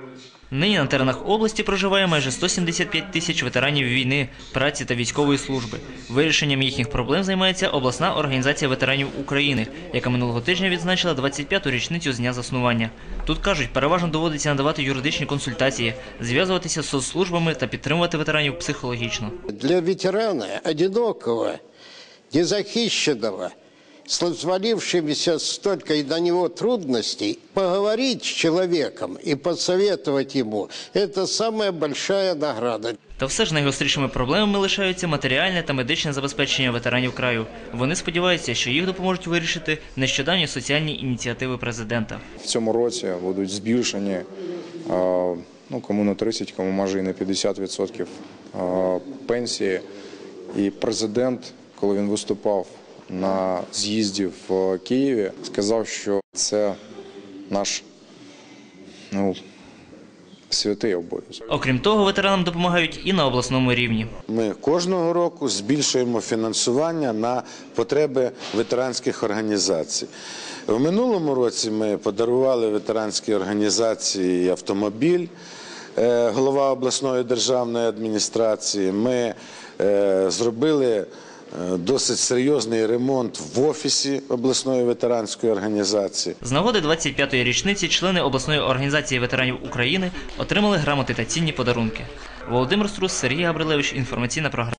Нині на теренах області проживає майже 175 тисяч ветеранів війни, праці та військової служби. Вирішенням їхніх проблем займається обласна організація ветеранів України, яка минулого тижня відзначила 25-ту річницю з дня заснування. Тут, кажуть, переважно доводиться надавати юридичні консультації, зв'язуватися з соцслужбами та підтримувати ветеранів психологічно. Для ветерана, одинокого, незахищенного, с свалившимися столько на него трудностей, поговорить с человеком и посоветовать ему – это самая большая награда. Та все ж найгострішими проблемами лишаються матеріальне та медичне забезпечення ветеранів краю. Вони сподіваються, що їх допоможуть вирішити нещодавні соціальні ініціативи президента. В цьому році будуть збільшені, кому на 30, кому може і на 50% пенсії. І президент, коли він виступав на з'їзді в Києві, сказав, що це наш святий обов'язок. Окрім того, ветеранам допомагають і на обласному рівні. Ми кожного року збільшуємо фінансування на потреби ветеранських організацій. В минулому році ми подарували ветеранській організації автомобіль, голова обласної державної адміністрації. Ми зробили досить серйозний ремонт в офісі обласної ветеранської організації. З нагоди 25-ї річниці члени обласної організації ветеранів України отримали грамоти та цінні подарунки. Володимир Струс, Сергій Габрилевич, інформаційна програма.